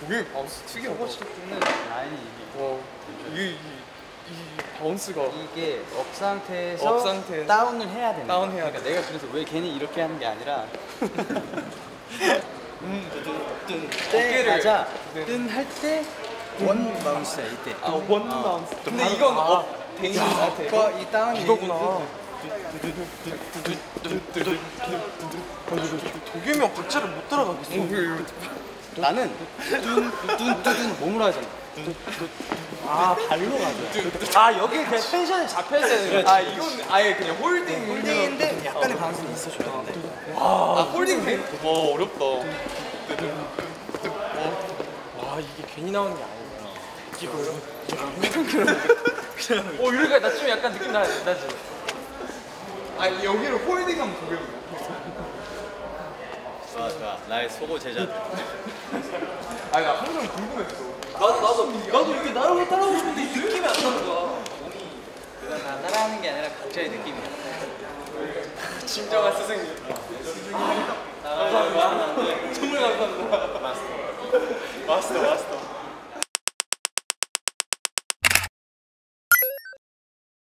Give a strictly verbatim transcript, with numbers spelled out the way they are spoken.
되게 바운스 특이하다. 초고 칠 때는 라인이 이게. 와, 이게 이, 이 바운스가 이게 업 상태에서 업 상태에서 다운을 해야 된다. 다운 해야 그러니까 내가 그래서 왜 괜히 이렇게 하는 게 아니라 음, 때 맞아. 네. 뜬 할 때 원 바운스야 이때. 아, 원 어. 바운스. 근데 이건 아. 업 돼 있는 상태. 이거 이 다운이 이거구나. 도겸이 형 박자를 못 따라가겠어. 나는 뚠뚠뚠 몸으로 하잖아. 아 발로 가죠. 아 여기 그냥 텐션이 잡혀야 되는 아, 이건 아예 그냥 홀딩. 홀딩인데 약간의 방식이 있어줘야 돼. 아, 홀딩 돼? 와, 어렵다. 와 이게 괜히 나오는 게 아니구나. 이거요? 어, 이러니까 나 좀 약간 느낌 나, 나지? 아, 여기를 홀딩하면 되게 좋아 좋아. 나의 소고 제자들. 아, 나 항상 궁금했어. 나도 나도 나도 이렇게 나를 따라오고 싶은데 이 느낌이 안 나는 거야. 그건 나 따라하는 게 아니라 각자의 느낌이야. 진정한 스승님. 감사합니다. 정말 감사합니다. 마스터, 마스터.